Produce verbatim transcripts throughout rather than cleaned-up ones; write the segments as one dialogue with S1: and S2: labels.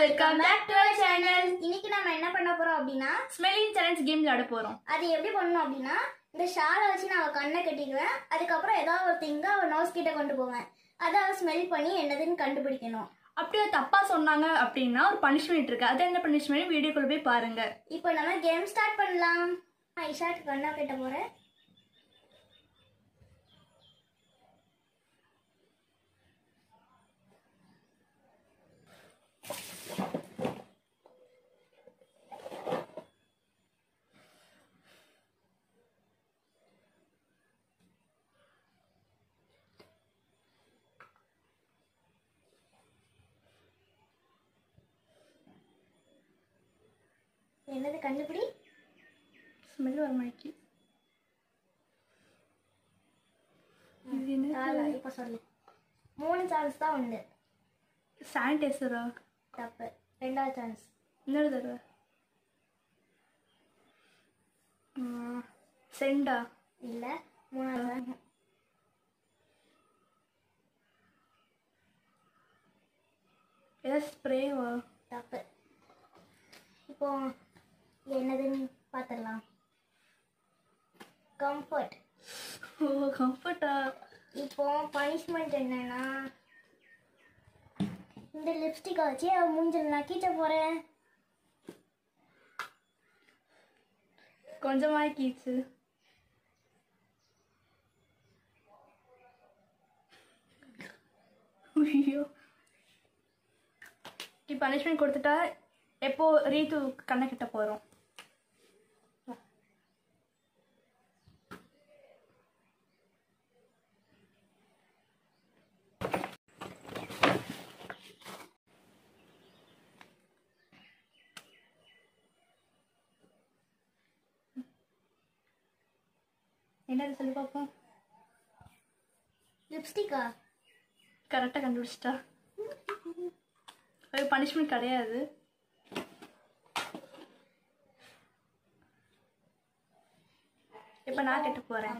S1: welcome back to our channel.
S2: இன்னைக்கு நாம என்ன பண்ண போறோம் அப்படினா
S1: smelling challenge game விளையாட போறோம்.
S2: அது எப்படி பண்ணனும் அப்படினா இந்த ஷாலை வச்சு நான் கண்ணை கட்டிக்குவேன். அதுக்கு அப்புறம் ஏதாவது ஒரு திங்க அவ நோஸ் கிட்ட கொண்டு போவேன். அத அவ ஸ்மெல் பண்ணி என்னதுன்னு கண்டுபிடிக்கணும்.
S1: அப்படியே தப்பா சொன்னாங்க அப்படினா ஒரு பனிஷ்மென்ட் இருக்கு. அது என்ன பனிஷ்மென்ட் வீடியோக்குள்ள போய் பாருங்க.
S2: இப்போ நம்ம கேம் ஸ்டார்ட் பண்ணலாம். ஐஷாக்கு கண்ணை கட்ட போறேன். என்னது கண்டுபிடி?
S1: ஸ்மெல் வர மாதிரி. இது என்ன?
S2: இப்ப சொல்லு. மூணு சான்ஸ் தான் உண்டு.
S1: சானிடைசரா?
S2: தப்பு. ரெண்டாவது சான்ஸ்.
S1: இன்னொரு தடவை. செண்டா?
S2: இல்ல. மூணாவது.
S1: ஏதாவது ஸ்ப்ரேவா?
S2: தப்பு. இப்போ என்னதுன்னு பார்த்துடலாம். கம்ஃபர்ட்.
S1: ஓ கம்ஃபர்ட்டா?
S2: இப்போ பனிஷ்மெண்ட் என்னன்னா இந்த லிப்ஸ்டிக்கை வச்சு அவன் மூஞ்சில் நான் கீச்ச போறேன்.
S1: கொஞ்சமாக கீச்சு. ஐயோ பனிஷ்மெண்ட் கொடுத்துட்டா எப்போ ரீத்து கண்ணை கிட்ட போறோம். என்னது சொல்லி பார்ப்போம்.
S2: லிப்ஸ்டிக்கா?
S1: கரெக்டாக கண்டுபிடிச்சிட்டா. அது பனிஷ்மெண்ட் கிடையாது. இப்ப நான் கெட்டு போறேன்.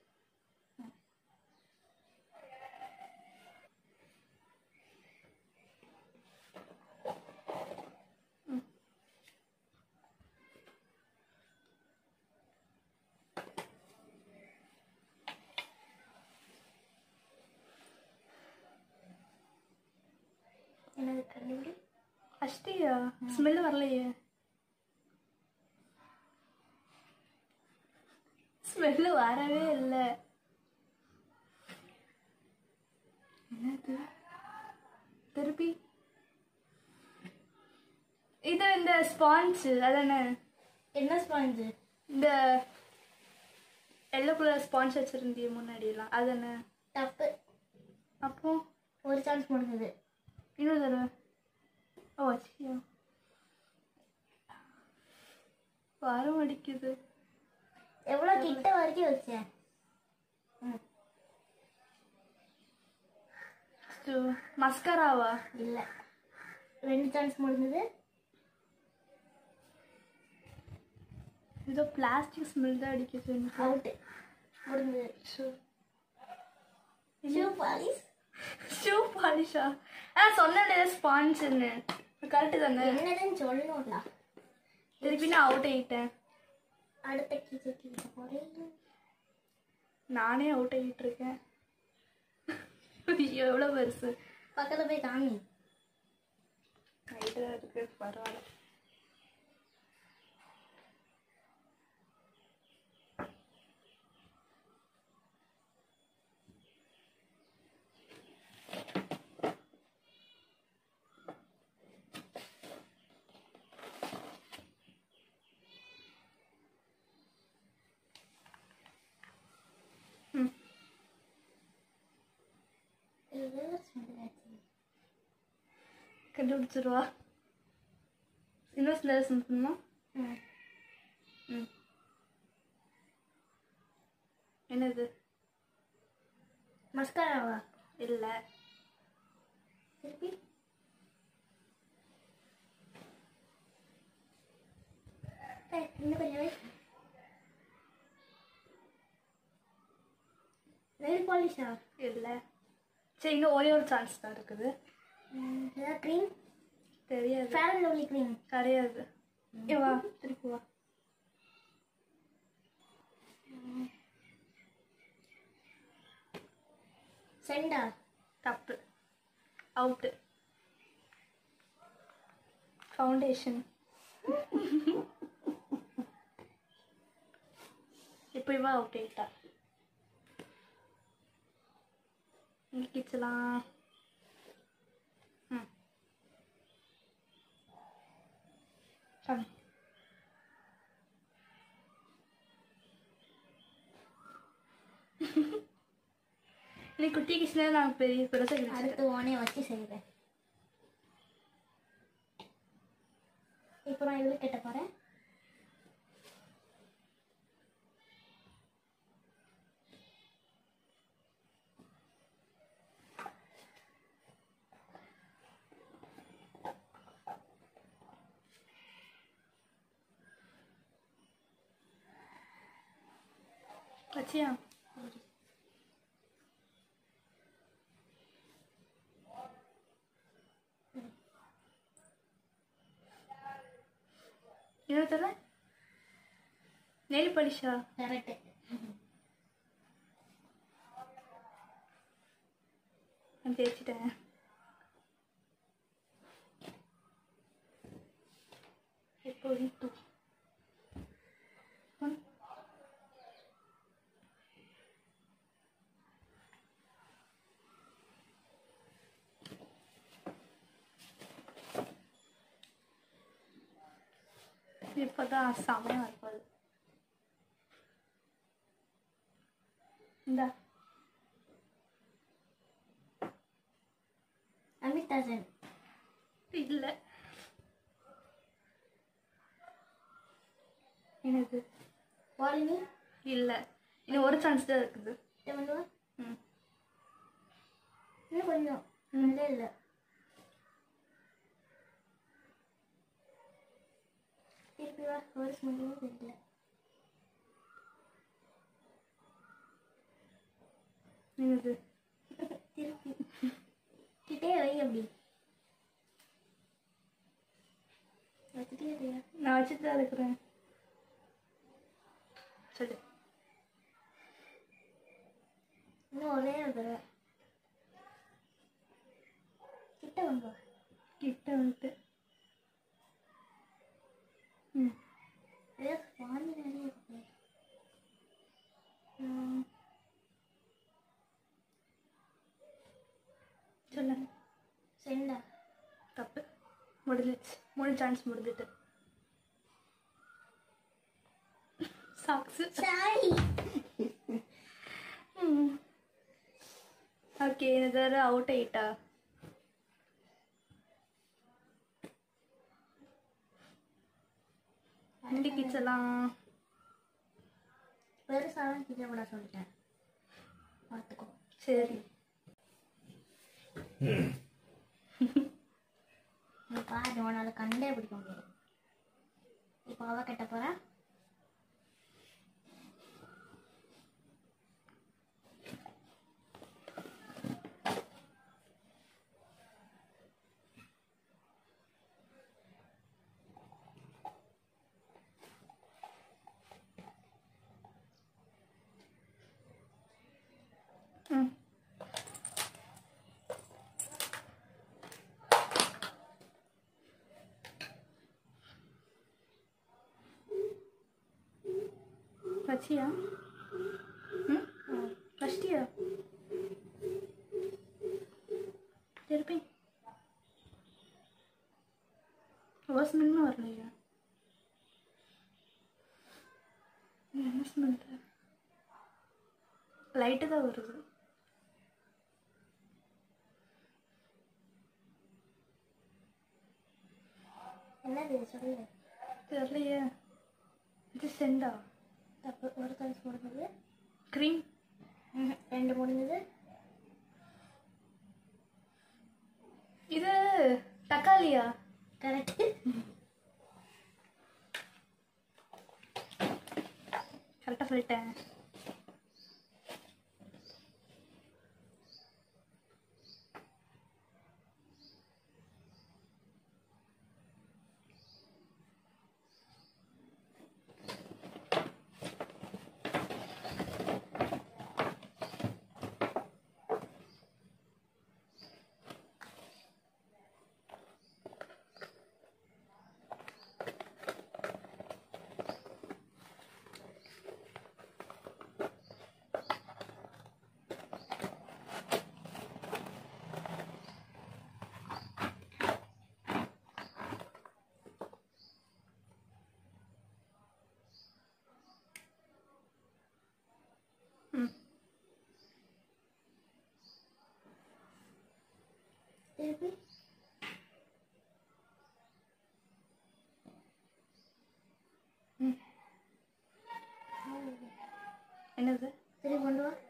S2: என்னது கண்டுபிடி?
S1: அஷ்டியா? ஸ்மெல் வரலையே. ஸ்மெல்லு வரவே இல்லை. என்னது திருப்பி? இது இந்த ஸ்பாஞ்சு அதானே?
S2: என்ன ஸ்பாஞ்சு?
S1: இந்த எல்லோ கலர் ஸ்பாஞ்ச் வச்சிருந்திய முன்னாடியெல்லாம் அதானே?
S2: தப்பு.
S1: அப்போ
S2: ஒரு சான்ஸ் முடிஞ்சது.
S1: இன்னொரு தடவை. ஓ அச்சியா வாரம் அடிக்குது.
S2: எவ்வளோ கிட்ட வரைக்கும் வச்சேன்.
S1: மஸ்கராவா?
S2: இல்ல. ரெண்டு சான்ஸ் முடிஞ்சது.
S1: ஏதோ பிளாஸ்டிக் ஸ்மெல் தான் அடிக்குது.
S2: அவுட் முடிஞ்சது. Shoe shoe polish.
S1: ஷூ பாலிஷா? ஆ சொன்னே ஸ்பாஞ்சுன்னு. கரெக்டு தானே?
S2: என்னதுன்னு சொல்லணும்ல.
S1: திருப்பி நான் அவுட் ஆகிட்டேன்.
S2: அடுத்த கீழே கீழே போறேன்.
S1: நானே அவுட் ஆகிட்டு இருக்கேன். எவ்வளோ பெருசு.
S2: பக்கத்துல போய் காமி.
S1: ஹைட்டாக இருக்கு. பரவாயில்ல. கண்டுபிடிச்சிருவா. இன்னும் ஸ்மெல் பண்ணணுமா? ம் என்னது?
S2: மஸ்காராவா?
S1: இல்லை.
S2: திருப்பி இன்னும் கொஞ்சம் நெயில் பாலிஷா?
S1: இல்லை. சரி இன்னும் ஒரே ஒரு சான்ஸ் தான் இருக்குது.
S2: க்ரீம்
S1: தெரியாது.
S2: ஃபேர் அண்ட் லவ்லி க்ரீம்
S1: கிடையாது. ஏ வா திருப்பி வா.
S2: செண்டா
S1: தப்பு. அவுட்டு. ஃபவுண்டேஷன். இப்போ இவா அவுட் ஆயிட்டா. இங்கே கிச்சலாம். ம் சாமி. நீ குட்டி கிச்சனா நான் பெரிய பெருசாக கிச்சன்.
S2: அடுத்து ஓனே வச்சு செய்கிறேன். இப்போ நான் இவ்வளோ கெட்ட போகிறேன்.
S1: வச்சியா? என்ன தர? நெயில் பாலிஷா?
S2: கரெக்டு.
S1: நான் தேய்ச்சிட்டேன். இப்போ டூ ஒன். இப்போதான் செமையாக இருப்பாது. இந்தா
S2: அமிதாசன்
S1: இல்லை. என்னது?
S2: வாலினி
S1: இல்லை, இன்னும் ஒரு சான்ஸ் தான் இருக்குது.
S2: பண்ணுவா.
S1: ம்
S2: இன்னும் கொஞ்சம் இல்லை இல்லை. திருப்பி வா. ஒரு ஸ்மெல்லும் தெரியல.
S1: என்னது?
S2: திருப்பி கிட்டே வை. அப்படி வச்சுட்டே இல்லையா?
S1: நான் வச்சுட்டு தான் இருக்கிறேன். சொல்லு.
S2: இன்னும் ஒரே ஒரு தடவை கிட்ட வந்து வா.
S1: கிட்ட வந்துட்டு. ம்
S2: ஏதோ பாதி நிறைய இருக்கு.
S1: சொல்லு.
S2: செண்டா
S1: தப்பு. முடிஞ்சிச்சு. மூணு சான்ஸ் முடிஞ்சிட்டு. சாக்ஸு.
S2: சாரி.
S1: Hmm okay. இதாரு அவுட் ஆயிட்டா. வண்டி கிச்சலாம்.
S2: பெருசாலாம் கிட்ட கூட சொல்லிட்டேன். பார்த்துக்கோ.
S1: சரி.
S2: நீ பாரு, உன்னால கண்டே பிடிக்க முடியாது. இப்போ அவ கட்ட போறா.
S1: ம் வச்சியா? ம் வச்சிட்டியா? திருப்பி வாசனை வரலையா? என்ன ஸ்மெல்? லைட்டு தான் வருது.
S2: என்னது இது சொல்லு.
S1: தெரியலையே. இது செண்டா?
S2: தப்பு. ஒரு சான்ஸ் முடிஞ்சது.
S1: க்ரீம்.
S2: ரெண்டு முடிஞ்சது.
S1: இது தக்காளியா?
S2: கரெக்ட்.
S1: கரெக்டாக சொல்லிட்டேன்.
S2: திருப்பி
S1: என்னது
S2: திருப்பி கொண்டு வா.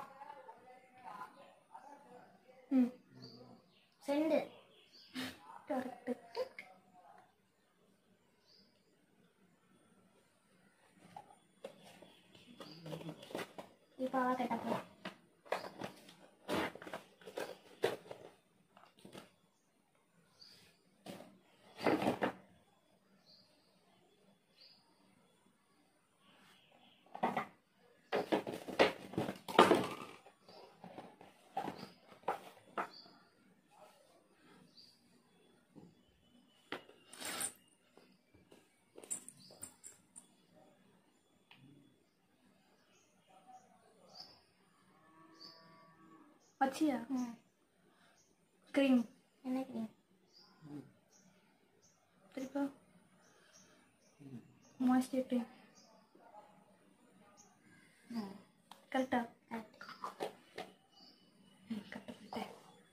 S1: ம்
S2: செண்டு. இப்போ அவ கட்ட போ.
S1: வச்சியா?
S2: ம்.
S1: க்ரீம்.
S2: என்ன க்ரீம்?
S1: திருப்பா moisture cream.
S2: ம்.
S1: கரெக்டா?
S2: கரெக்ட்.
S1: ம் கரெக்டாக பண்ணிட்டேன்.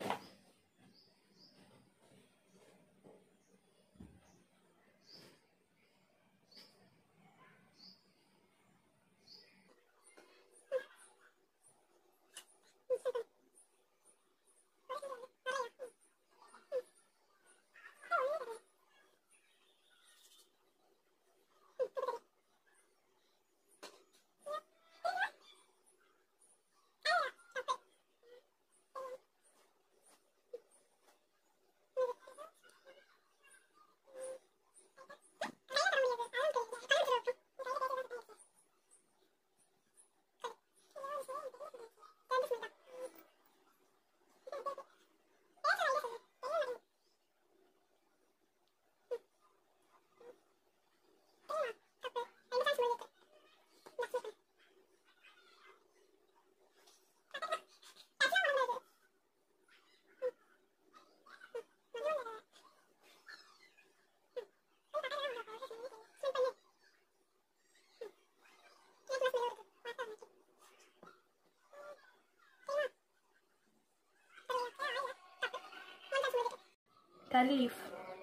S1: கரி லீஃப்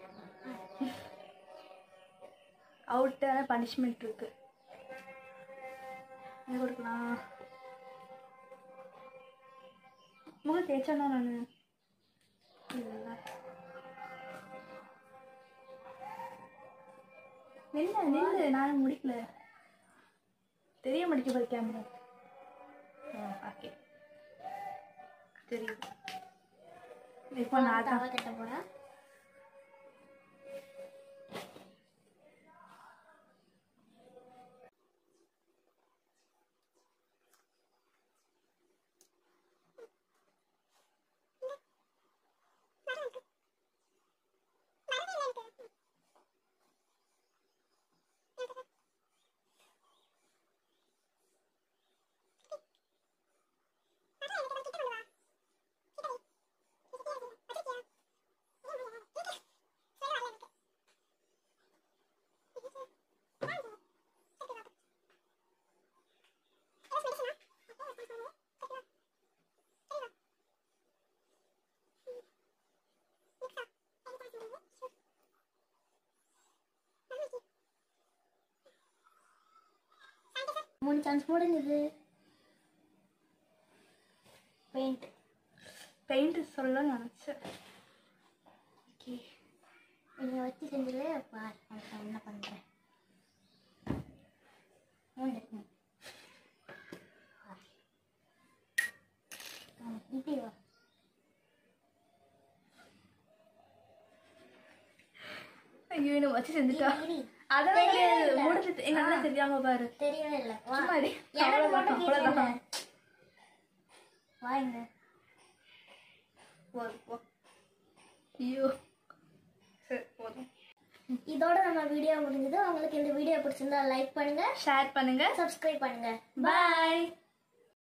S1: அவுட்டான பனிஷ்மெண்ட் இருக்கு. என்ன கொடுக்கலாம்? முகம் தேய்ச்சானா நான் நில்ல நில்லு, நானும் முடிக்கல. தெரிய முடிக்க போய் கேமரா. ஓகே தெரியுது. இப்போ நான்
S2: அவ கட்ட போறா. மூணு சான்ஸ் முடிஞ்சது. பெயிண்ட்
S1: பெயிண்ட் சொல்லணும்னு நினச்சேன்.
S2: ஓகே நீங்கள் வச்சு செஞ்சதுல பார் நான் என்ன பண்ணுறேன். இப்படி வா.
S1: ஐயோ என்ன வச்சு செஞ்சுட்டா. அதெல்லாம் தெரியாது. முடிஞ்சது. எங்க அண்ணா தெரியாம பாரு.
S2: தெரியவே இல்லை.
S1: சும்மா இரு.
S2: எனக்கு மட்டும்
S1: அவ்வளவுதான்.
S2: கேட்கல. வாங்க.
S1: போதும் போ. ஐயோ சரி போதும்.
S2: இதோட நம்ம வீடியோ முடிஞ்சது. உங்களுக்கு இந்த வீடியோ பிடிச்சிருந்தா லைக் பண்ணுங்க,
S1: ஷேர் பண்ணுங்க,
S2: சப்ஸ்கிரைப் பண்ணுங்க.
S1: பாய்.